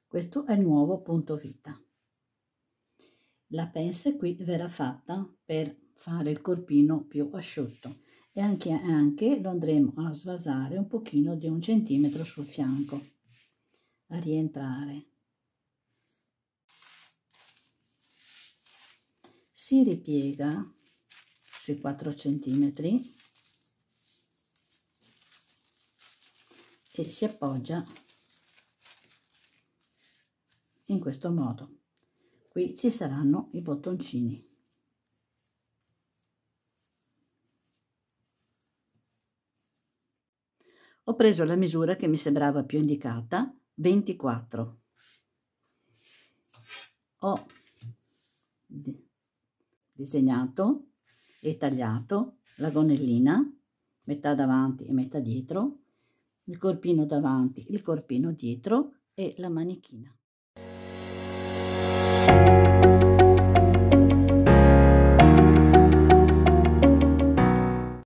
Questo è il nuovo punto vita. La pence qui verrà fatta per fare il corpino più asciutto e anche lo andremo a svasare un pochino di 1 centimetro sul fianco, a rientrare. Si ripiega sui 4 centimetri e si appoggia in questo modo. Qui ci saranno i bottoncini. Ho preso la misura che mi sembrava più indicata, 24. Ho disegnato e tagliato la gonnellina, metà davanti e metà dietro, il corpino davanti, il corpino dietro e la manichina.